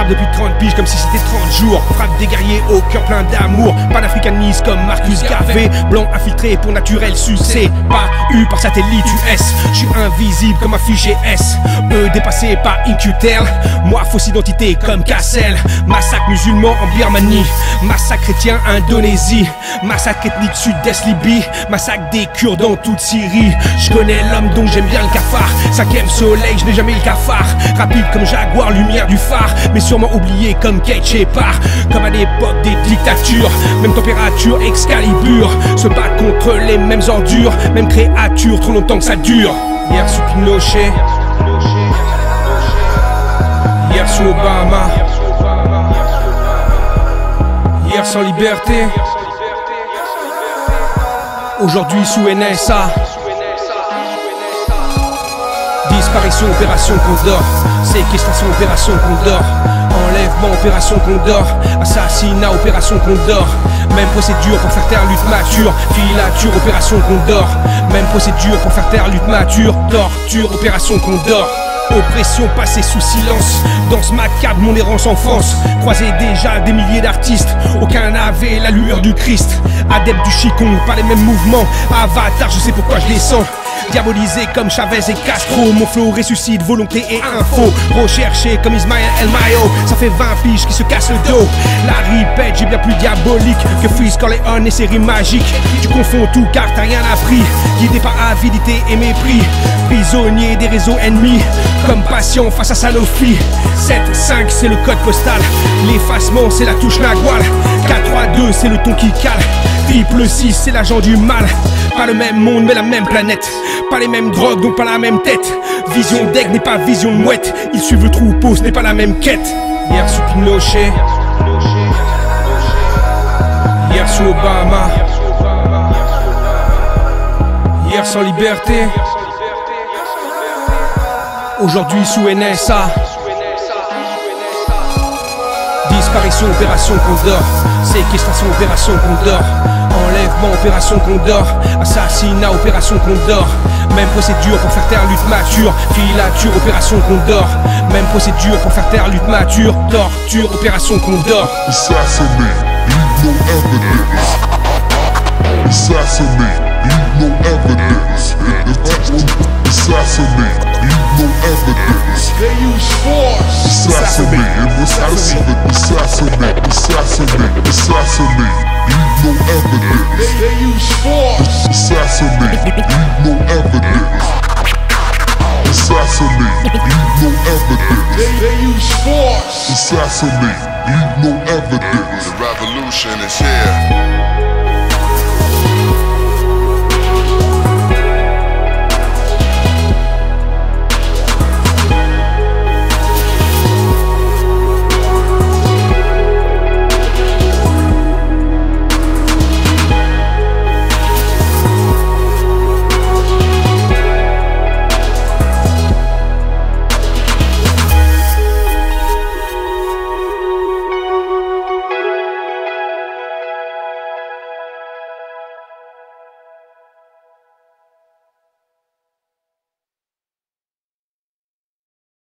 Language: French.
depuis 30 piges comme si c'était 30 jours. Frappe des guerriers au cœur plein d'amour. Panafricaniste comme Marcus Garvey. Blanc infiltré pour naturel succès. Pas eu par satellite US. Je suis invisible comme un fichier S. Eux dépassés par Incutel. Moi fausse identité comme Cassel. Massacre musulman en Birmanie. Massacre chrétien Indonésie. Massacre ethnique sud-est Libye. Massacre des Kurdes dans toute Syrie. Je connais l'homme donc j'aime bien le cafard. 5e soleil, je n'ai jamais le cafard. Rapide comme Jaguar, lumière du phare. Mais sûrement oublié comme Kate Shepard. Comme à l'époque des dictatures. Même température, Excalibur. Se battre contre les mêmes ordures. Même créature, trop longtemps que ça dure. Hier sous Pinochet. Hier sous Obama. Hier sans liberté. Aujourd'hui sous NSA. Disparition, opération Condor. Séquestration, opération Condor. Enlèvement, opération Condor. Assassinat, opération Condor. Même procédure pour faire taire lutte mature. Filature, opération Condor. Même procédure pour faire taire lutte mature. Torture, opération Condor. Oppression passée sous silence. Danse macabre, mon errance enfance. Croisé déjà des milliers d'artistes. Aucun n'avait l'allure du Christ. Adepte du Qigong, pas les mêmes mouvements. Avatar, je sais pourquoi je descends. Diabolisé comme Chavez et Castro. Mon flow ressuscite, volonté et info. Recherché comme Ismaël El Mayo. Ça fait 20 piges qui se cassent le dos. La ripette, j'ai bien plus diabolique que Freeze Corleone et ses rimes magiques. Tu confonds tout car t'as rien appris. Guidé par avidité et mépris. Prisonnier des réseaux ennemis. Comme patient face à Sanofi. 7-5 c'est le code postal. L'effacement c'est la touche nagual. 4-3-2 c'est le ton qui cale. Triple 6 c'est l'agent du mal. Pas le même monde mais la même planète. Pas les mêmes drogues donc pas la même tête. Vision d'aigle n'est pas vision de mouette. Ils suivent le troupeau, ce n'est pas la même quête. Hier sous Pinochet. Hier sous Obama. Hier sans liberté. Aujourd'hui sous NSA. Disparition, opération Condor. Séquestration, opération Condor. Enlèvement, opération Condor. Assassinat, opération Condor. Même procédure pour faire taire lutte mature. Filature, opération Condor. Même procédure pour faire taire lutte mature. Torture, opération Condor. Assassinate, leave no evidence. Assassinate, leave no evidence. Assassinate, leave no evidence. They use force. Assassinate, assassinate, leave no evidence. They use force. Assassinate, leave no evidence. Assassinate, leave no evidence. They use force. Assassinate, leave no evidence. The revolution is here.